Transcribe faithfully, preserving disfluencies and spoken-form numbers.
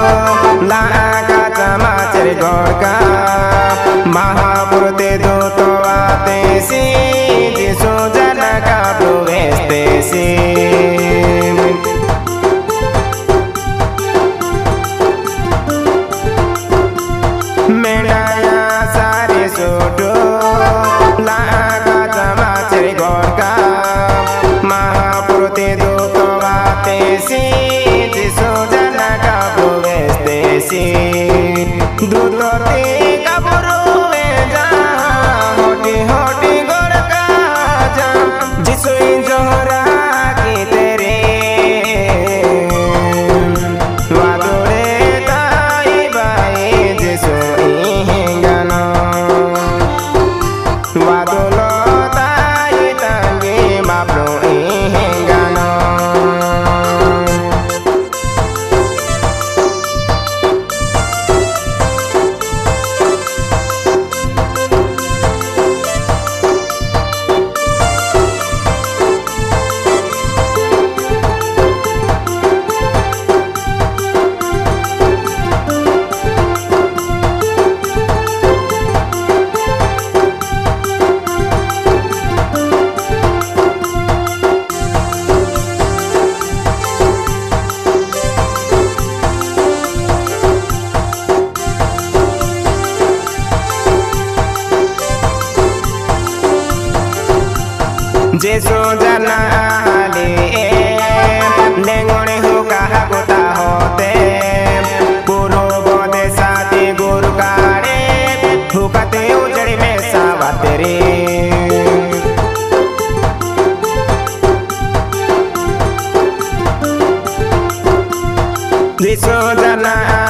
ला काचा माचर गोरका महापुरते दो तो आते सी जिसो जना का प्रोवेस्ते सी मेडाया सारे सोटो ला काचा माचर गोरका महापुरते दो तो आते सी जिसो जना का प्रोवेस्ते सी दूधोते कबरू में जा होटी होटी गोरका जा जिसोई जोहरा की तेरे वादोरे ताई बाई जिसोई गाना वादोलो ताई तांगे बाबलो गाना जेसो जना ले लेंगोने हो कहा गोता होते पुरो बोदे साथी गुरु काड़े हुकते उजड़ी में सावते रे जेसो जना